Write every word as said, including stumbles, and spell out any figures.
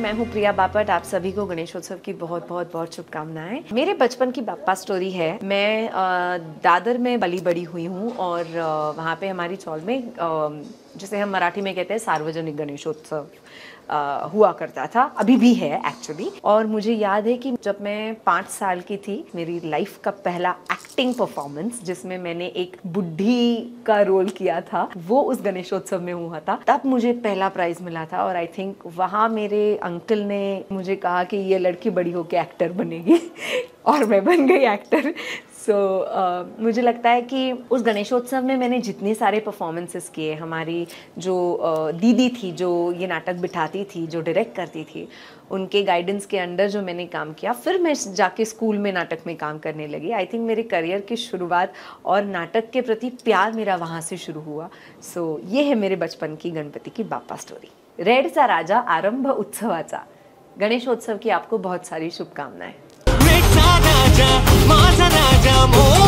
मैं हूँ प्रिया बापट। आप सभी को गणेशोत्सव की बहुत बहुत बहुत शुभकामनाएं। मेरे बचपन की बाप्पा स्टोरी है। मैं दादर में पली बड़ी हुई हूँ और वहाँ पे हमारी चौल में जिसे हम मराठी में कहते हैं सार्वजनिक गणेशोत्सव Uh, हुआ करता था, अभी भी है एक्चुअली। और मुझे याद है कि जब मैं पाँच साल की थी, मेरी लाइफ का पहला एक्टिंग परफॉर्मेंस जिसमें मैंने एक बुढ़ी का रोल किया था, वो उस गणेशोत्सव में हुआ था। तब मुझे पहला प्राइज मिला था और आई थिंक वहाँ मेरे अंकल ने मुझे कहा कि ये लड़की बड़ी होके एक्टर बनेगी और मैं बन गई एक्टर। सो so, uh, मुझे लगता है कि उस गणेशोत्सव में मैंने जितने सारे परफॉर्मेंसेस किए, हमारी जो uh, दीदी थी जो ये नाटक बिठाती थी, जो डायरेक्ट करती थी, उनके गाइडेंस के अंडर जो मैंने काम किया, फिर मैं जाके स्कूल में नाटक में काम करने लगी। आई थिंक मेरे करियर की शुरुआत और नाटक के प्रति प्यार मेरा वहाँ से शुरू हुआ। सो so, ये है मेरे बचपन की गणपति की बाप्पा स्टोरी। रेडचा राजा आरंभ उत्सवाचा। गणेशोत्सव की आपको बहुत सारी शुभकामनाएं। माझा राजा माझा राजा